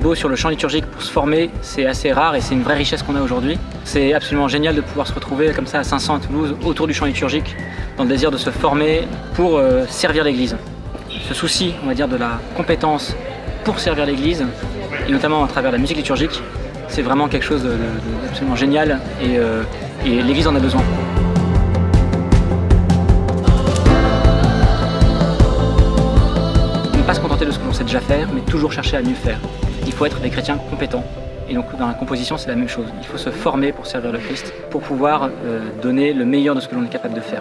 beau sur le chant liturgique pour se former, c'est assez rare et c'est une vraie richesse qu'on a aujourd'hui. C'est absolument génial de pouvoir se retrouver comme ça à Saint-Saëns à Toulouse, autour du chant liturgique, dans le désir de se former pour servir l'Église. Ce souci, on va dire, de la compétence pour servir l'Église, et notamment à travers la musique liturgique, c'est vraiment quelque chose d'absolument génial et l'Église en a besoin. Ne pas se contenter de ce que l'on sait déjà faire, mais toujours chercher à mieux faire. Il faut être des chrétiens compétents. Et donc dans la composition, c'est la même chose. Il faut se former pour servir le Christ, pour pouvoir donner le meilleur de ce que l'on est capable de faire.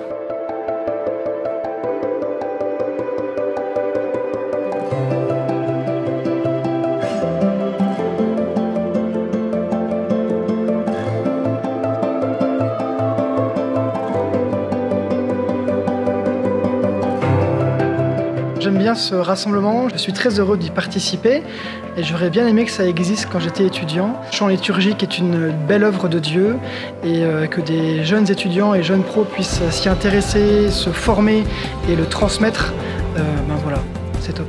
J'aime bien ce rassemblement, je suis très heureux d'y participer et j'aurais bien aimé que ça existe quand j'étais étudiant. Le chant liturgique est une belle œuvre de Dieu et que des jeunes étudiants et jeunes pros puissent s'y intéresser, se former et le transmettre, ben voilà, c'est top.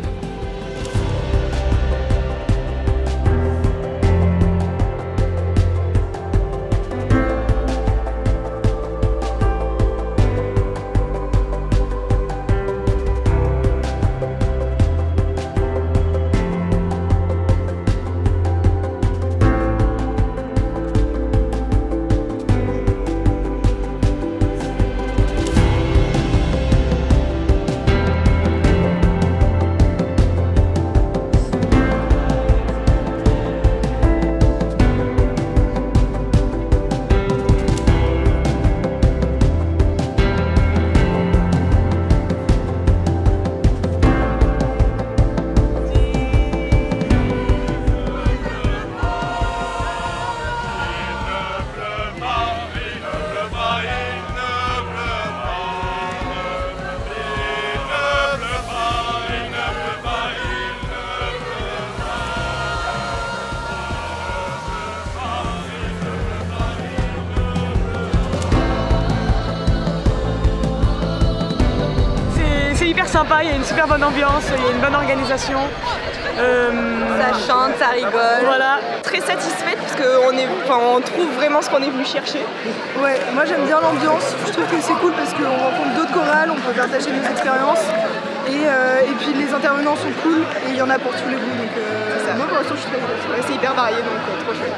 Hyper sympa, il y a une super bonne ambiance, il y a une bonne organisation. Ça chante, ça rigole. Voilà. Très satisfaite parce qu'on trouve vraiment ce qu'on est venu chercher. Ouais, moi j'aime bien l'ambiance, je trouve que c'est cool parce qu'on rencontre d'autres chorales, on peut partager nos expériences et puis les intervenants sont cool et il y en a pour tous les goûts. Donc moi pour l'instant je suis très contente. Ouais, c'est hyper varié donc trop chouette.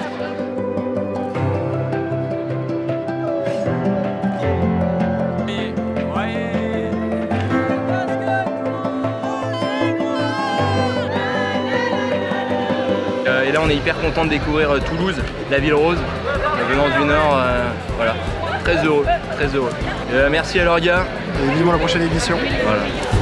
Et là on est hyper content de découvrir Toulouse, la ville rose, venant du Nord, voilà, très heureux, très heureux. Merci à l'Orga. Et vivement la prochaine édition. Voilà.